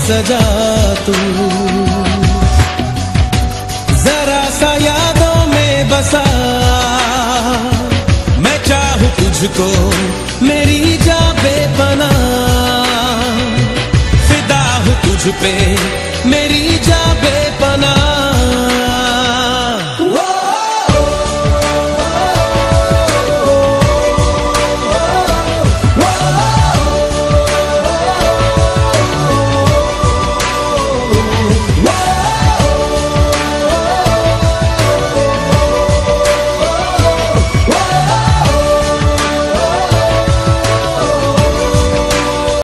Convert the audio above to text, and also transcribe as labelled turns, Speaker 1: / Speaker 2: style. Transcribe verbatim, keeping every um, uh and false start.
Speaker 1: सजा तू, जरा सा यादों में बसा, मैं चाहूं तुझको मेरी जा बेपनाह, फिदा हूं तुझ पे